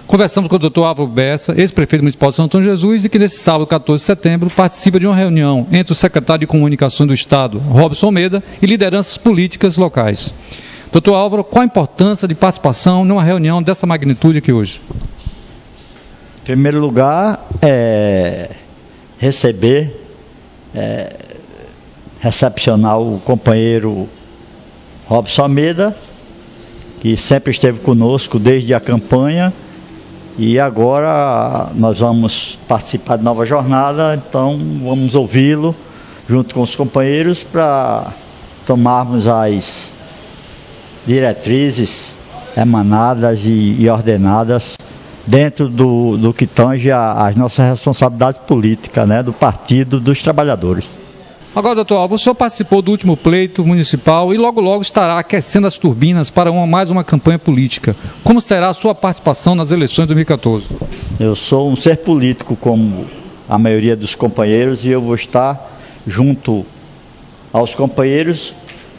Conversamos com o Dr. Álvaro Bessa, ex-prefeito municipal de São Antônio de Jesus, e que nesse sábado, 14 de setembro, participa de uma reunião entre o secretário de Comunicações do Estado, Robson Almeida, e lideranças políticas locais. Dr. Álvaro, qual a importância de participação numa reunião dessa magnitude aqui hoje? Em primeiro lugar, recepcionar o companheiro Robson Almeida, que sempre esteve conosco desde a campanha, e agora nós vamos participar de nova jornada, então vamos ouvi-lo junto com os companheiros para tomarmos as diretrizes emanadas e ordenadas dentro do que tange as nossas responsabilidades políticas, né, do Partido dos Trabalhadores. Agora, doutor Álvaro, o senhor participou do último pleito municipal e logo estará aquecendo as turbinas para mais uma campanha política. Como será a sua participação nas eleições de 2014? Eu sou um ser político como a maioria dos companheiros e eu vou estar junto aos companheiros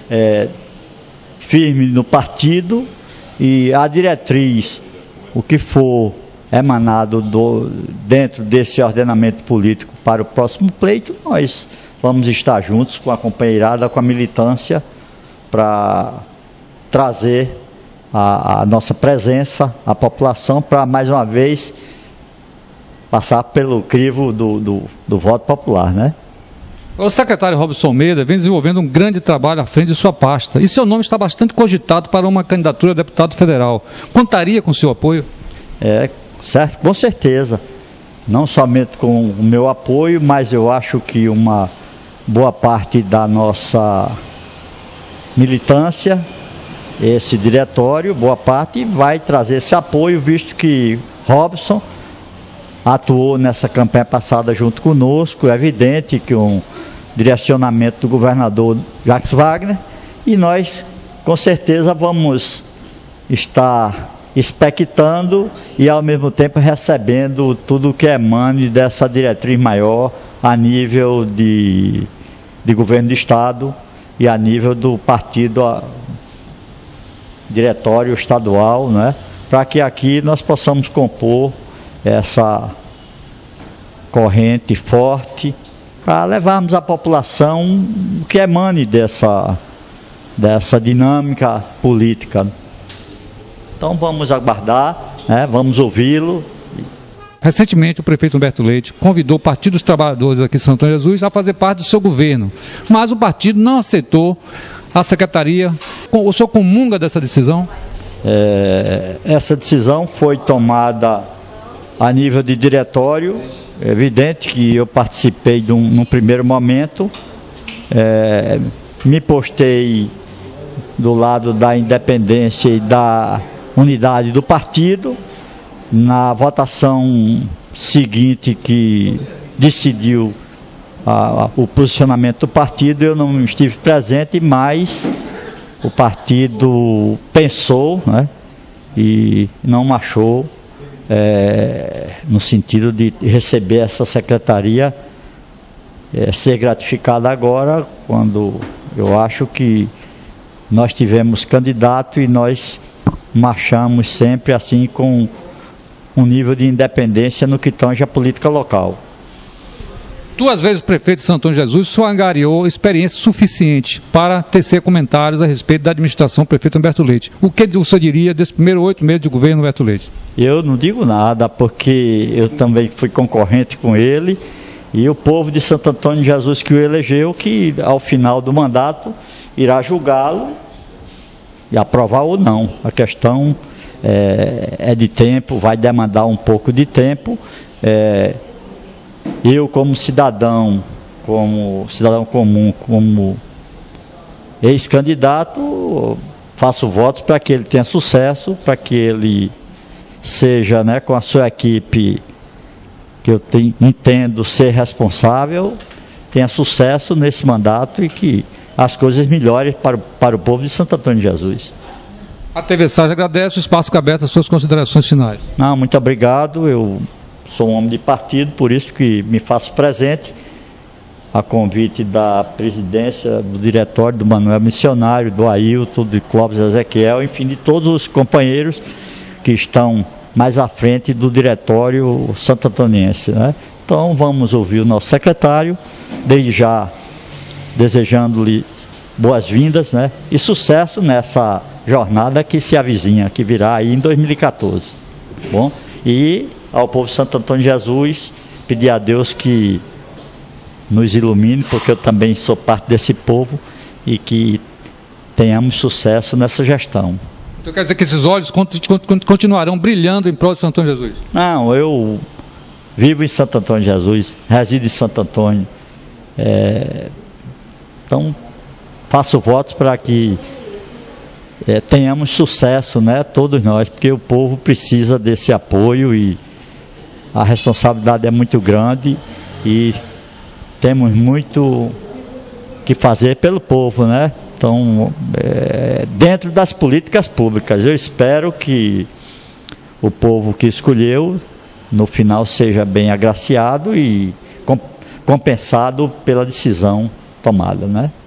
firme no partido, e a diretriz, o que for emanado dentro desse ordenamento político para o próximo pleito, nós vamos estar juntos com a companheirada, com a militância, para trazer a nossa presença à população, para mais uma vez passar pelo crivo do voto popular, né? O secretário Robson Almeida vem desenvolvendo um grande trabalho à frente de sua pasta, e seu nome está bastante cogitado para uma candidatura a deputado federal. Contaria com seu apoio? Certo, com certeza. Não somente com o meu apoio, mas eu acho que uma boa parte da nossa militância, esse diretório, boa parte, vai trazer esse apoio, visto que Robson atuou nessa campanha passada junto conosco. É evidente que um direcionamento do governador Jacques Wagner, e nós com certeza vamos estar expectando e ao mesmo tempo recebendo tudo o que emane dessa diretriz maior a nível de governo do Estado e a nível do partido diretório estadual, né, para que aqui nós possamos compor essa corrente forte, para levarmos à população o que emane dessa dinâmica política. Então vamos aguardar, né, vamos ouvi-lo. Recentemente, o prefeito Humberto Leite convidou o Partido dos Trabalhadores aqui de São Antônio de Jesus a fazer parte do seu governo, mas o partido não aceitou a secretaria. O senhor comunga dessa decisão? Essa decisão foi tomada a nível de diretório. É evidente que eu participei num primeiro momento, me postei do lado da independência e da unidade do partido. Na votação seguinte, que decidiu o posicionamento do partido, eu não estive presente, mas o partido pensou, né, e não achou no sentido de receber essa secretaria, ser gratificada agora, quando eu acho que nós tivemos candidato e nós marchamos sempre assim com um nível de independência no que tange a política local. 2 vezes prefeito de São Antônio de Jesus, só angariou experiência suficiente para tecer comentários a respeito da administração do prefeito Humberto Leite. O que o senhor diria desses primeiros 8 meses de governo Humberto Leite? Eu não digo nada, porque eu também fui concorrente com ele, e o povo de Santo Antônio de Jesus que o elegeu, que ao final do mandato irá julgá-lo e aprovar ou não. A questão é de tempo, vai demandar um pouco de tempo. Eu, como cidadão comum, como ex-candidato, faço votos para que ele tenha sucesso, para que ele seja, né, com a sua equipe, que eu entendo ser responsável, tenha sucesso nesse mandato e que as coisas melhorem para o povo de Santo Antônio de Jesus. A TV Sage agradece, o espaço fica aberto às suas considerações finais. Não, muito obrigado. Eu sou um homem de partido, por isso que me faço presente a convite da presidência, do diretório, do Manuel Missionário, do Ailton, do Clóvis Ezequiel, enfim, de todos os companheiros que estão mais à frente do diretório santo-antoniense, né? Então vamos ouvir o nosso secretário, desde já desejando-lhe boas-vindas, né? E sucesso nessa jornada que se avizinha, que virá aí em 2014. Bom, e ao povo de Santo Antônio de Jesus, pedir a Deus que nos ilumine, porque eu também sou parte desse povo, e que tenhamos sucesso nessa gestão. Então quer dizer que esses olhos continuarão brilhando em prol de Santo Antônio de Jesus? Não, eu vivo em Santo Antônio de Jesus, resido em Santo Antônio. Então, faço votos para que tenhamos sucesso, né, todos nós, porque o povo precisa desse apoio e a responsabilidade é muito grande e temos muito que fazer pelo povo, né? Então, dentro das políticas públicas, eu espero que o povo que escolheu, no final, seja bem agraciado e compensado pela decisão tomada, né?